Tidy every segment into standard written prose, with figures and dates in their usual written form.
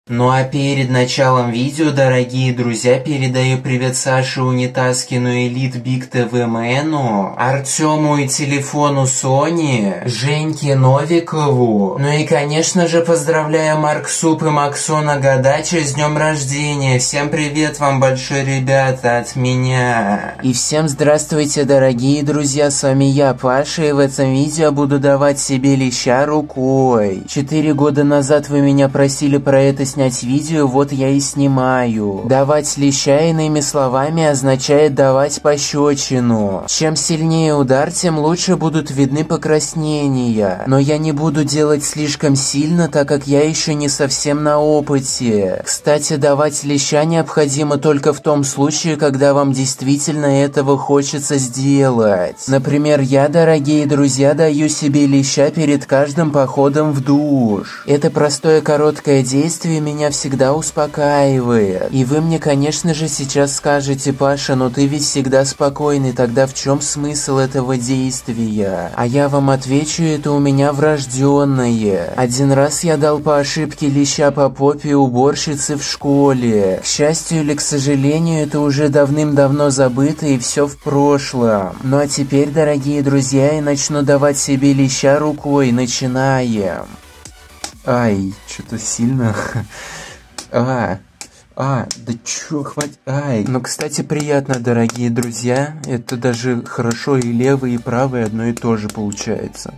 Ну а перед началом видео, дорогие друзья, передаю привет Саше Унитазкину, Элит Биг ТВ Мэну, Артему и телефону Сони, Женьке Новикову. Ну и конечно же поздравляю Марк Суп и Максона Гадача с днем рождения. Всем привет вам большой, ребята, от меня. И всем здравствуйте, дорогие друзья, с вами я, Паша, и в этом видео буду давать себе леща рукой. 4 года назад вы меня просили про это снять видео, вот я и снимаю. Давать леща, иными словами, означает давать пощечину. Чем сильнее удар, тем лучше будут видны покраснения. Но я не буду делать слишком сильно, так как я еще не совсем на опыте. Кстати, давать леща необходимо только в том случае, когда вам действительно этого хочется сделать. Например, я, дорогие друзья, даю себе леща перед каждым походом в душ. Это простое короткое действие меня всегда успокаивает. И вы мне, конечно же, сейчас скажете: Паша, но ты ведь всегда спокойный, тогда в чем смысл этого действия? А я вам отвечу: это у меня врожденное. Один раз я дал по ошибке леща по попе уборщицы в школе. К счастью или к сожалению, это уже давным-давно забыто и все в прошлом. Ну а теперь, дорогие друзья, я начну давать себе леща рукой. Начинаем. Ай, что-то сильно. Да чё, хватит. Ну, кстати, приятно, дорогие друзья. Это даже хорошо и левый, и правый одно и то же получается.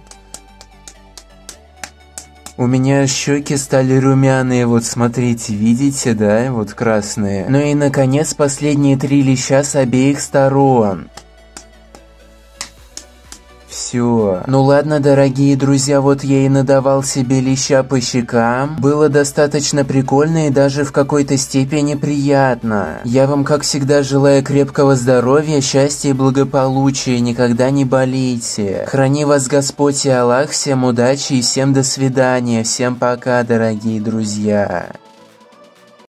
У меня щеки стали румяные, вот смотрите, видите, да, вот красные. Ну и, наконец, последние 3 леща с обеих сторон. Все. Ну ладно, дорогие друзья, вот я и надавал себе леща по щекам. Было достаточно прикольно и даже в какой-то степени приятно. Я вам, как всегда, желаю крепкого здоровья, счастья и благополучия. Никогда не болейте. Храни вас Господь и Аллах. Всем удачи и всем до свидания. Всем пока, дорогие друзья.